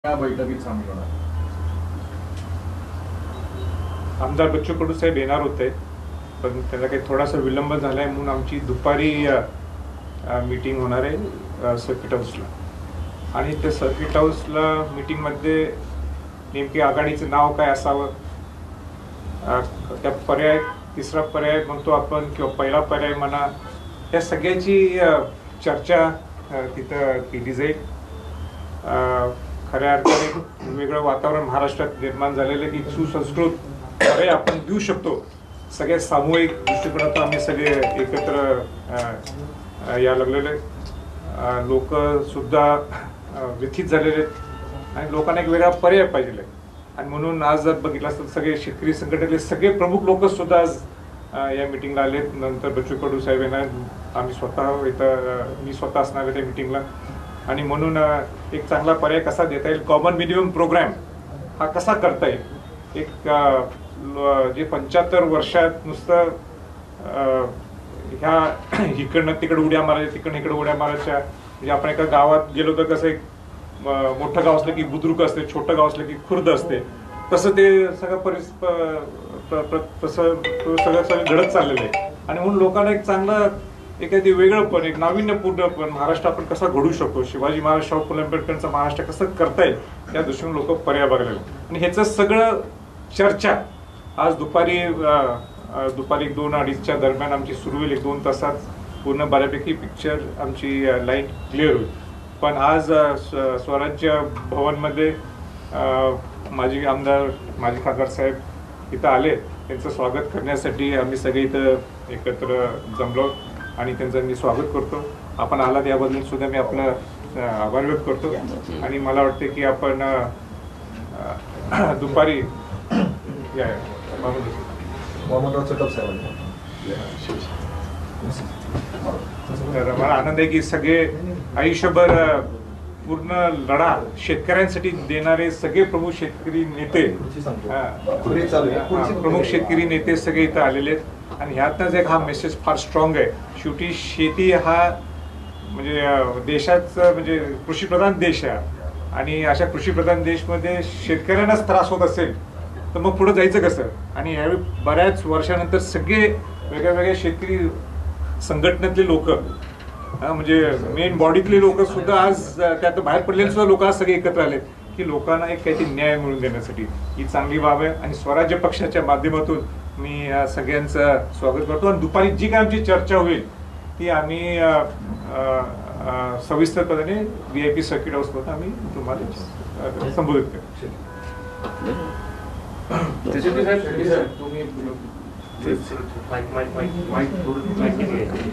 या बैठकीत सामील होणार? आमदार बच्चू कडू साहेब येणार होते, पण त्याला काही थोडासा विलंब झालाय म्हणून आमची दुपारी मीटिंग होणार आहे सर्किट हाऊसला. आणि त्या सर्किट हाऊसला मीटिंगमध्ये नेमकी आघाडीचं नाव काय असावं, त्या पर्याय तिसरा पर्याय म्हणतो आपण किंवा पहिला पर्याय म्हणा, या सगळ्याची चर्चा तिथं केली जाईल. खऱ्या अर्थाने वेगळं वातावरण महाराष्ट्रात निर्माण झालेलं की सुसंस्कृत पर्याय आपण देऊ शकतो. सगळ्या सामूहिक दृष्टिकोनातून आम्ही सगळे एकत्र या लागलेले लोक सुद्धा व्यथित झालेले आहेत आणि लोकांना एक वेगळा पर्याय पाहिजे. आणि म्हणून आज जर बघितलं असतं शेतकरी संघटनेतले सगळे प्रमुख लोक सुद्धा आज या मिटिंगला आलेत. नंतर बच्चू कडू साहेब येणार, आम्ही स्वतः इथं मी स्वतः असणार आहे त्या मिटिंगला. आणि म्हणून एक चांगला पर्याय कसा देता येईल, कॉमन मिनिमम प्रोग्राम हा कसा करता येईल. एक जे 75 वर्षात नुसतं ह्या इकडनं तिकडे उड्या मारायच्या, तिकडनं इकडे उड्या मारायच्या. म्हणजे आपण एका गावात गेलो तर कसं एक मोठं गाव असलं की बुद्रुक असते, छोटं गाव असलं की खुर्द असते, तसं ते सगळं सगळं घडत चाललेलं आहे. आणि म्हणून लोकांना एक चांगलं एखादी वेगळं पण एक नाविन्यपूर्ण पण महाराष्ट्र आपण कसा घडू शकतो, शिवाजी महाराज शाहू फुले आंबेडकरांचा महाराष्ट्र कसं करता येईल, या दृष्टीने लोक पर्याय बघायला. आणि ह्याचं सगळं चर्चा आज दुपारी 2-2:30च्या दरम्यान आमची सुरू होईल. 1-2 तासात पूर्ण बऱ्यापैकी पिक्चर आमची लाईट क्लिअर होईल. पण आज स्वराज्य भवनमध्ये माजी आमदार माजी खासदार साहेब इथं आले. त्यांचं स्वागत करण्यासाठी आम्ही सगळे इथं एकत्र जमलो आणि त्यांचं मी स्वागत करतो. आपण आलात याबद्दल सुद्धा मी आपलं आभार व्यक्त करतो. आणि मला वाटते की आपण दुपारी तर मला आनंद आहे की सगळे आयुष्यभर पूर्ण लढा शेतकऱ्यांसाठी देणारे सगळे प्रमुख शेतकरी नेते सगळे इथं आलेले आहेत. आणि ह्यातच एक हा मेसेज फार स्ट्रॉंग आहे. शेवटी शेती हा म्हणजे देशाचं म्हणजे कृषीप्रधान देश आहे. आणि अशा कृषीप्रधान देशमध्ये शेतकऱ्यांनाच त्रास होत असेल तर मग पुढे जायचं कसं. आणि यावेळी बऱ्याच वर्षानंतर सगळे वेगळ्या वेगळ्या शेतकरी संघटनेतले लोक म्हणजे मेन बॉडीतले लोक सुद्धा आज त्यात बाहेर पडलेले सुद्धा लोक आज सगळे एकत्र आले की लोकांना एक काहीतरी न्याय मिळवून देण्यासाठी. ही चांगली बाब आहे. आणि स्वराज्य पक्षाच्या माध्यमातून मी सगळ्यांचं स्वागत करतो. आणि दुपारी जी काय आमची चर्चा होईल ती आम्ही सविस्तरपणे VIP सर्किट हाऊसमध्ये आम्ही तुम्हाला संबोधित करू.